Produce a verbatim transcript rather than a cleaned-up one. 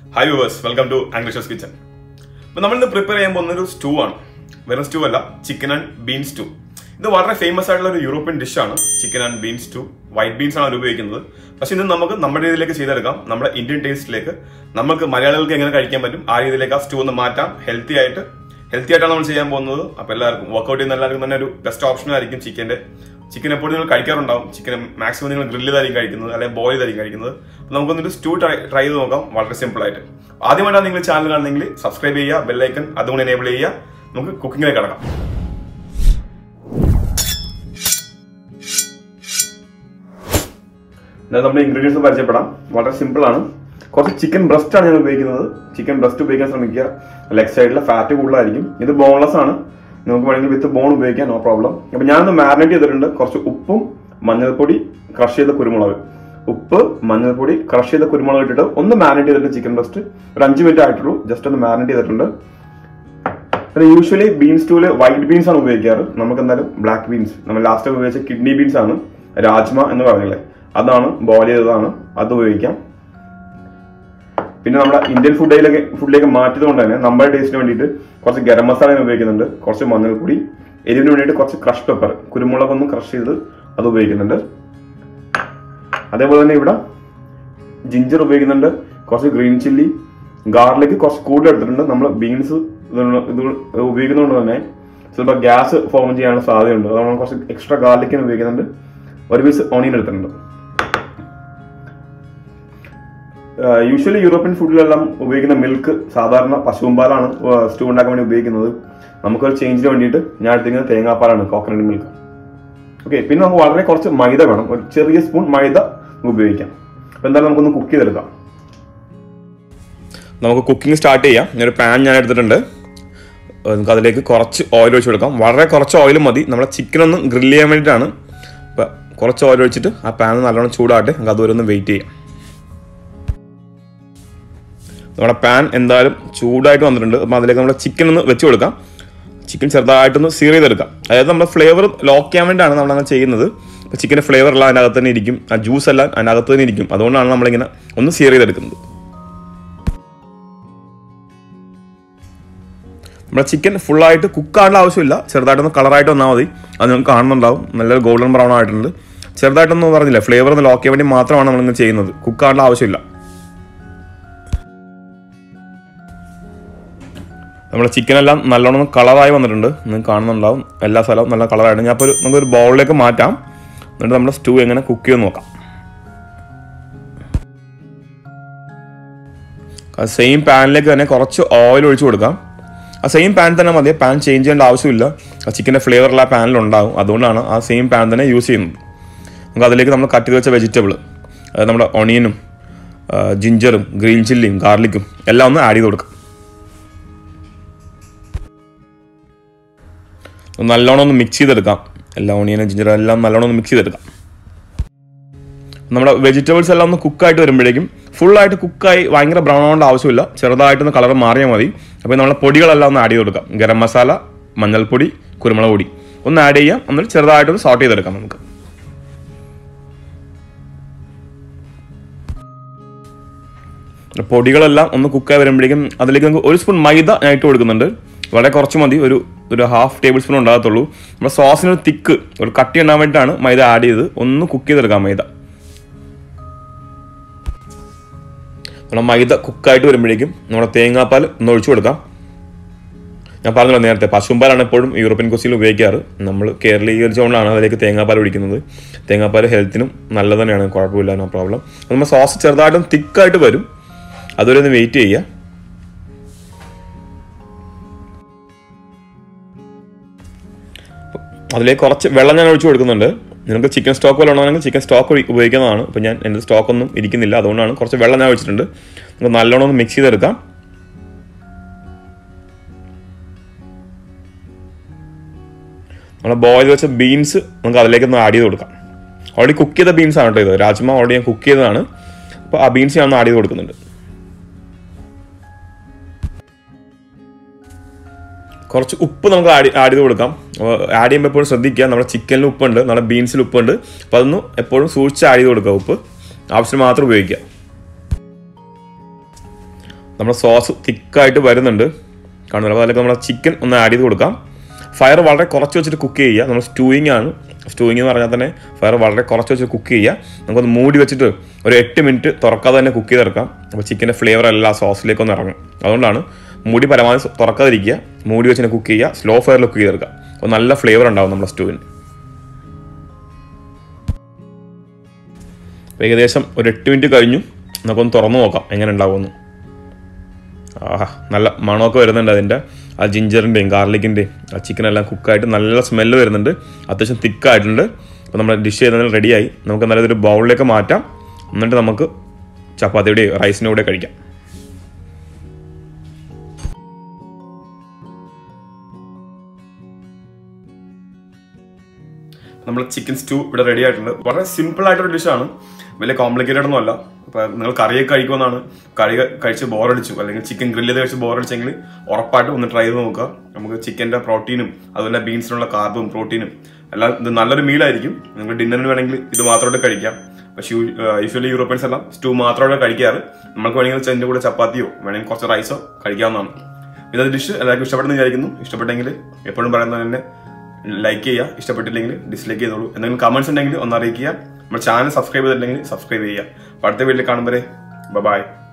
Hi viewers, welcome to Anglish's Kitchen. We will prepare a stew. Very stew chicken and bean stew. This is a famous European dish. Chicken and bean stew. White beans are used. But we will Indian taste. We will Malayalam stew healthy. Healthy workout is best option chicken. Chicken is chicken maximum grill or boil. We will stew try very simple. If you like this channel, subscribe to the bell icon and enable the cooking. Now, the ingredients are very simple. Chicken breast chicken breast leg side fat this is boneless. With the bone no problem. If you marinate the manjal podi, crush the kurumala. Uppu, manjal podi, crush the kurumala. On the marinate the chicken breast, ranchi with just on the marinate that. Usually beans to white beans are black beans. We last time we kidney beans rajma and the Adana, boil Adu. Indian food food like a number taste garam masala ഉപയോഗിക്കുന്നുണ്ട് കുറച്ച് മഞ്ഞൾപ്പൊടി എരിവിന് വേണ്ടിയിട്ട് കുറച്ച് crush pepper കുരുമുളക് ഒന്ന് crush ചെയ്ത് അത് ഉപയോഗിക്കുന്നുണ്ട് അതേപോലെ തന്നെ ഇവിടെ ജിഞ്ചർ ഉപയോഗിക്കുന്നുണ്ട് കുറച്ച് ഗ്രീൻ ചില്ലി ഗാർലിക് കുറച്ച് കൂടുതൽ എടുത്തിട്ടുണ്ട് നമ്മൾ ബീൻസ് ഇത് ഉപയോഗിക്കുന്നതുകൊണ്ട് തന്നെ ചിലപ്പോൾ ഗ്യാസ് ഫോം ചെയ്യാനുള്ള സാധ്യതയുണ്ട് അതുകൊണ്ട് നമ്മൾ കുറച്ച് എക്സ്ട്രാ ഗാർലിക്കിന് ഉപയോഗിക്കുന്നുണ്ട് ഒരു പീസ് ഓണിയൻ എടുത്തിട്ടുണ്ട് Usually European food ഉപയോഗിക്കുന്ന മിൽക്ക് സാധാരണ പശുമ്പാലാണ് സ്റ്റൂ ഉണ്ടാക്കാൻ വേണ്ടി ഉപയോഗിക്കുന്നത് നമുക്ക് ചേഞ്ച് വേണ്ടിയിട്ട് ഞാൻ എടുത്തിരിക്കുന്നത് തേങ്ങാപ്പാലാണ് കോക്കനട്ട് മിൽക്ക് ഓക്കെ പിന്നെ നമുക്ക് വളരെ കുറച്ച് മൈദ വേണം ഒരു ചെറിയ സ്പൂൺ മൈദ ഉപയോഗിക്കാം അപ്പോൾ എന്തായാലും നമുക്കൊന്ന് കുക്ക് ചെയ്തെടുക്കാം നമുക്ക് കുക്കിംഗ് സ്റ്റാർട്ട് ചെയ്യാം ഞാൻ ഒരു പാൻ ഞാൻ എടുത്തിട്ടുണ്ട് നമുക്ക് അതിലേക്ക് കുറച്ച് ഓയിൽ ഒഴിച്ച് കൊടുക്കാം വളരെ കുറച്ച് ഓയിൽ മതി നമ്മുടെ ചിക്കൻ ഒന്ന് ഗ്രിൽ ചെയ്യാൻ വേണ്ടിയിട്ടാണ് അപ്പോൾ കുറച്ച് ഓയിൽ ഒഴിച്ചിട്ട് ആ പാൻ നല്ലോണം ചൂടാട്ടെ നമുക്ക് അതുവരെ ഒന്ന് വെയിറ്റ് ചെയ്യാം നമ്മുടെ പാൻ എന്തായാലും ചൂടായിട്ട് വന്നിട്ടുണ്ട് അപ്പോൾ അതിലേക്ക് നമ്മൾ ചിക്കൻ ഒന്ന് വെച്ച് കൊടുക്കാം ചിക്കൻ ചെറുതായിട്ടൊന്ന് സീർ ചെയ്തെടുക്കാം അതായത് നമ്മൾ ഫ്ലേവർ ലോക്ക് ചെയ്യാൻ വേണ്ടിയാണ് നമ്മളങ്ങനെ ചെയ്യുന്നത് അപ്പോൾ ചിക്കൻ്റെ ഫ്ലേവർ എല്ലാം അതിനകത്ത് തന്നെ ഇരിക്കും ആ ജ്യൂസ് എല്ലാം അതിനകത്ത് തന്നെ ഇരിക്കും അതുകൊണ്ടാണ് നമ്മളിങ്ങനെ ഒന്ന് സീർ ചെയ്തെടുക്കുന്നത് നമ്മുടെ ചിക്കൻ ഫുള്ളായിട്ട് കുക്കാനുള്ള ആവശ്യമില്ല ചെറുതായിട്ടൊന്ന് കളറായിട്ട് വന്നാൽ മതി അത് നമുക്ക് കാണുന്നുണ്ടാവും നല്ലൊരു ഗോൾഡൻ ബ്രൗൺ ആയിട്ടുണ്ട് ചെറുതായിട്ടൊന്നും പറഞ്ഞില്ല ഫ്ലേവർ ഒന്ന് ലോക്ക് ചെയ്യാൻ വേണ്ടി മാത്രമാണ് നമ്മളിങ്ങനെ ചെയ്യുന്നത് കുക്കാനുള്ള ആവശ്യമില്ല നമ്മുടെ ചിക്കനെല്ലാം നല്ലോണം കളറായി വന്നിട്ടുണ്ട് നിങ്ങൾക്ക് കാണുന്നുണ്ടാവും എല്ലാ സ്ഥലവും നല്ല കളറായിട്ട് ഞാൻ ഇപ്പോൾ നമുക്കൊരു ബൗളിലേക്ക് മാറ്റാം എന്നിട്ട് നമ്മുടെ സ്റ്റൂ എങ്ങനെ കുക്ക് ചെയ്ത് നോക്കാം ആ സെയിം പാനിലേക്ക് തന്നെ കുറച്ച് ഓയിൽ ഒഴിച്ച് കൊടുക്കാം ആ സെയിം പാൻ തന്നെ മതി പാൻ ചേഞ്ച് ചെയ്യേണ്ട ആവശ്യമില്ല ആ ചിക്കൻ്റെ ഫ്ലേവറുള്ള ആ പാനിലുണ്ടാവും അതുകൊണ്ടാണ് ആ സെയിം പാൻ തന്നെ യൂസ് ചെയ്യുന്നത് നമുക്ക് അതിലേക്ക് നമ്മൾ കട്ട് ചെയ്ത് വെച്ച വെജിറ്റബിൾ അതായത് നമ്മുടെ ഓണിയനും ജിഞ്ചറും ഗ്രീൻ ചില്ലിയും ഗാർലിക്കും എല്ലാം ഒന്ന് ആഡ് ചെയ്ത് കൊടുക്കാം നല്ലോണം ഒന്ന് മിക്സ് ചെയ്തെടുക്കാം എല്ലാ ഓണിയനും ജിഞ്ചറും എല്ലാം നല്ലോണം ഒന്ന് മിക്സ് ചെയ്തെടുക്കാം നമ്മുടെ വെജിറ്റബിൾസ് എല്ലാം ഒന്ന് കുക്കായിട്ട് വരുമ്പോഴേക്കും ഫുള്ളായിട്ട് കുക്കായി ഭയങ്കര ബ്രൗൺ ആവേണ്ട ആവശ്യമില്ല ചെറുതായിട്ടൊന്ന് കളർ മാറിയാൽ മതി അപ്പോൾ നമ്മളെ പൊടികളെല്ലാം ഒന്ന് ആഡ് ചെയ്ത് കൊടുക്കാം ഗരം മസാല മഞ്ഞൾപ്പൊടി കുരുമുളക് പൊടി ഒന്ന് ആഡ് ചെയ്യാം എന്നിട്ട് ചെറുതായിട്ടൊന്ന് സോട്ട് ചെയ്തെടുക്കാം നമുക്ക് പൊടികളെല്ലാം ഒന്ന് കുക്കായി വരുമ്പോഴേക്കും അതിലേക്ക് നമുക്ക് ഒരു സ്പൂൺ മൈദ ഞാൻ ഇട്ട് കൊടുക്കുന്നുണ്ട് വളരെ കുറച്ച് മതി ഒരു ഒരു ഹാഫ് ടേബിൾ സ്പൂൺ ഉണ്ടാകത്തുള്ളൂ നമ്മുടെ സോസിനൊരു തിക്ക് ഒരു കട്ടി ഉണ്ടാകാൻ വേണ്ടിയിട്ടാണ് മൈദ ആഡ് ചെയ്ത് ഒന്ന് കുക്ക് ചെയ്തെടുക്കാം മൈദ നമ്മുടെ മൈദ കുക്കായിട്ട് വരുമ്പോഴേക്കും നമ്മുടെ തേങ്ങാപ്പാൽ ഒന്ന് ഒഴിച്ചു കൊടുക്കാം ഞാൻ പറഞ്ഞല്ലോ നേരത്തെ പശുമ്പാലാണ് എപ്പോഴും യൂറോപ്യൻ കുസിയിൽ ഉപയോഗിക്കാറ് നമ്മൾ കേരളീകരിച്ചുകൊണ്ടാണ് അതിലേക്ക് തേങ്ങാപ്പാൽ ഒഴിക്കുന്നത് തേങ്ങാപ്പാൽ ഹെൽത്തിനും നല്ലത് തന്നെയാണ് കുഴപ്പമില്ല നോ പ്രോബ്ലം നമ്മുടെ സോസ് ചെറുതായിട്ടും തിക്കായിട്ട് വരും അതുവരെ ഒന്ന് വെയിറ്റ് ചെയ്യുക അതിലേക്ക് കുറച്ച് വെള്ളം ഞാൻ ഒഴിച്ചു കൊടുക്കുന്നുണ്ട് നിങ്ങൾക്ക് ചിക്കൻ സ്റ്റോക്ക് പോലെ ഉണ്ടെങ്കിൽ ചിക്കൻ സ്റ്റോക്ക് ഉപയോഗിക്കുന്നതാണ് അപ്പോൾ ഞാൻ എൻ്റെ സ്റ്റോക്കൊന്നും ഇരിക്കുന്നില്ല അതുകൊണ്ടാണ് കുറച്ച് വെള്ളം ഞാൻ ഒഴിച്ചിട്ടുണ്ട് നമുക്ക് നല്ലോണം ഒന്ന് മിക്സ് ചെയ്തെടുക്കാം നമ്മൾ ബോയിൽ വെച്ച ബീൻസ് നമുക്ക് അതിലേക്ക് ഒന്ന് ആഡ് ചെയ്ത് കൊടുക്കാം ഓൾറെഡി കുക്ക് ചെയ്ത ബീൻസ് ആണ് കേട്ടോ ഇത് രാജ്മ ഓൾറെഡി ഞാൻ കുക്ക് ചെയ്തതാണ് അപ്പോൾ ആ ബീൻസ് ഞാൻ ഒന്ന് ആഡ് ചെയ്ത് കൊടുക്കുന്നുണ്ട് കുറച്ച് ഉപ്പ് നമുക്ക് ആഡ് ആഡ് ചെയ്ത് കൊടുക്കാം ആഡ് ചെയ്യുമ്പോൾ എപ്പോഴും ശ്രദ്ധിക്കുക നമ്മുടെ ചിക്കനിൽ ഉപ്പുണ്ട് നമ്മുടെ ബീൻസിൽ ഉപ്പുണ്ട് അപ്പോൾ അതൊന്ന് എപ്പോഴും സൂക്ഷിച്ച് ആഡ് ചെയ്ത് കൊടുക്കുക ഉപ്പ് ആവശ്യം മാത്രം ഉപയോഗിക്കുക നമ്മുടെ സോസ് തിക്കായിട്ട് വരുന്നുണ്ട് കാണുന്നില്ല. അപ്പോൾ അതിലേക്ക് നമ്മുടെ ചിക്കൻ ഒന്ന് ആഡ് ചെയ്ത് കൊടുക്കാം. ഫയർ വളരെ കുറച്ച് വെച്ചിട്ട് കുക്ക് ചെയ്യുക. നമ്മൾ സ്റ്റൂയിങ് ആണ്. സ്റ്റൂയിങ് എന്ന് പറഞ്ഞാൽ തന്നെ ഫയർ വളരെ കുറച്ച് വെച്ച് കുക്ക് ചെയ്യുക. നമുക്കൊന്ന് മൂടി വെച്ചിട്ട് ഒരു എട്ട് മിനിറ്റ് തുറക്കാതെ തന്നെ കുക്ക് ചെയ്തെടുക്കാം. അപ്പോൾ ചിക്കൻ്റെ ഫ്ലേവർ എല്ലാം സോസിലേക്കൊന്ന് ഇറങ്ങും. അതുകൊണ്ടാണ് മൂടി പരമാവധി തുറക്കാതിരിക്കുക, മൂടി വെച്ച് കുക്ക് ചെയ്യുക, സ്ലോ ഫയറിൽ കുക്ക് ചെയ്തെടുക്കുക. അപ്പോൾ നല്ല ഫ്ലേവർ ഉണ്ടാവും നമ്മുടെ സ്റ്റൂവിന്. ഏകദേശം ഒരു എട്ട് മിനിറ്റ് കഴിഞ്ഞു. നമുക്കൊന്ന് തുറന്നു നോക്കാം എങ്ങനെ ഉണ്ടാവുമെന്ന്. ആഹാ, നല്ല മണമൊക്കെ വരുന്നുണ്ട്. അതിൻ്റെ ആ ജിഞ്ചറിൻ്റെയും ഗാർലിക്കിൻ്റെയും ആ ചിക്കനെല്ലാം കുക്കായിട്ട് നല്ല സ്മെല്ല് വരുന്നുണ്ട്. അത്യാവശ്യം തിക്കായിട്ടുണ്ട്. അപ്പോൾ നമ്മുടെ ഡിഷ് ചെയ്തതിന് റെഡിയായി. നമുക്ക് നല്ലതൊരു ബൗളിലേക്ക് മാറ്റാം. എന്നിട്ട് നമുക്ക് ചപ്പാത്തിയുടെയോ റൈസിൻ്റെ കൂടെ കഴിക്കാം. നമ്മൾ ചിക്കൻ സ്റ്റൂ ഇവിടെ റെഡി ആയിട്ടുണ്ട്. വളരെ സിമ്പിൾ ആയിട്ടൊരു ഡിഷാണ്, വലിയ കോംപ്ലിക്കേറ്റഡ് ഒന്നും അല്ല. അപ്പോൾ നിങ്ങൾ കറിയൊക്കെ കഴിക്കുമെന്നാണ്, കറി കഴിച്ച് ബോറടിച്ചു അല്ലെങ്കിൽ ചിക്കൻ ഗ്രില്ല് ചെയ്ത് കഴിച്ച് ബോറടിച്ചെങ്കിൽ ഉറപ്പായിട്ടും ഒന്ന് ട്രൈ ചെയ്ത് നോക്കുക. നമുക്ക് ചിക്കൻ്റെ പ്രോട്ടീനും അതുപോലെ ബീൻസിനുള്ള കാർബും പ്രോട്ടീനും എല്ലാം ഇത് നല്ലൊരു മീലായിരിക്കും. നിങ്ങൾ ഡിന്നറിന് വേണമെങ്കിൽ ഇത് മാത്രമായിട്ട് കഴിക്കാം. പക്ഷേ യൂഷ്വലി യൂറോപ്യൻസ് എല്ലാം സ്റ്റൂ മാത്രമായിട്ട് കഴിക്കാറ്. നമുക്ക് വേണമെങ്കിൽ അതിൻ്റെ കൂടെ ചപ്പാത്തിയോ വേണമെങ്കിൽ കുറച്ച് റൈസോ കഴിക്കാവുന്നതാണ്. ഇന്നത്തെ ഡിഷ് എല്ലാവർക്കും ഇഷ്ടപ്പെടുന്ന വിചാരിക്കുന്നു. ഇഷ്ടപ്പെട്ടെങ്കിൽ എപ്പോഴും പറയുന്നത് തന്നെ ലൈക്ക് ചെയ്യുക, ഇഷ്ടപ്പെട്ടില്ലെങ്കിൽ ഡിസ്ലൈക്ക് ചെയ്തോളൂ. എന്തെങ്കിലും കമന്റ്സ് ഉണ്ടെങ്കിൽ ഒന്ന് അറിയിക്കുക. നമ്മുടെ ചാനൽ സബ്സ്ക്രൈബ് ചെയ്തില്ലെങ്കിൽ സബ്സ്ക്രൈബ് ചെയ്യുക. അടുത്ത വീട്ടിൽ കാണുമ്പോൾ ബൈ.